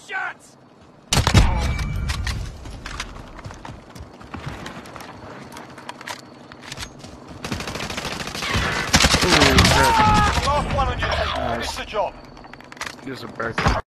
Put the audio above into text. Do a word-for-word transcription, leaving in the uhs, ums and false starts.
shots! Last one on your team. Finish the job. Use a bird.